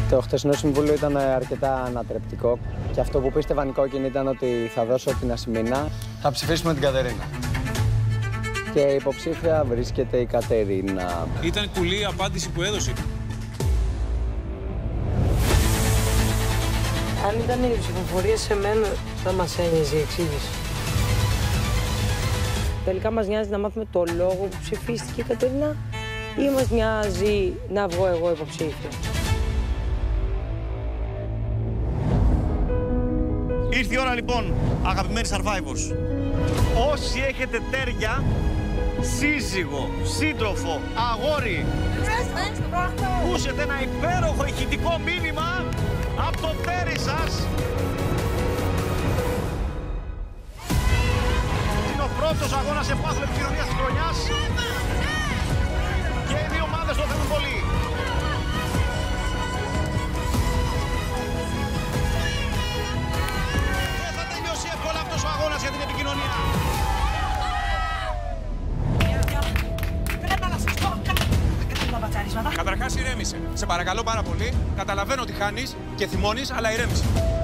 Το χτεσινό συμβούλιο ήταν αρκετά ανατρεπτικό και αυτό που πίστευαν οι κόκκινοι ήταν ότι θα δώσω την Ασημίνα. Θα ψηφίσουμε την Κατερίνα. Και υποψήφια βρίσκεται η Κατερίνα. Ήταν κουλή η απάντηση που έδωσε. Αν ήταν η ψηφοφορία σε μένα, θα μας ένοιαζε η εξήγηση. Τελικά μας νοιάζει να μάθουμε το λόγο που ψηφίστηκε η Κατερίνα ή μας νοιάζει να βγω εγώ υποψήφια. Ήρθε η ώρα λοιπόν, αγαπημένοι Survivors. Όσοι έχετε τέρια, σύζυγο, σύντροφο, αγόρι, ακούσετε ένα υπέροχο ηχητικό μήνυμα από το τέρι σας. Είναι ο πρώτος αγώνας επάθλου επικοινωνίας της χρονιάς και οι δύο ομάδες το θέλουν πολύ. Δεν θα τελειώσει εύκολα αυτός ο αγώνας για την επικοινωνία. Καταρχάς ηρέμησε. Σε παρακαλώ πάρα πολύ. Καταλαβαίνω ότι χάνεις και θυμώνεις, αλλά ηρέμησε.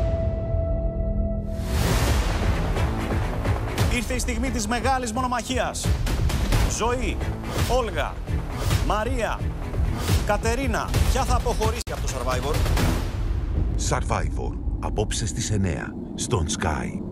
Ήρθε η στιγμή της μεγάλης μονομαχίας. Ζωή, Όλγα, Μαρία, Κατερίνα. Ποια θα αποχωρήσει από το Survivor? Survivor. Απόψε στις 9 στον Sky.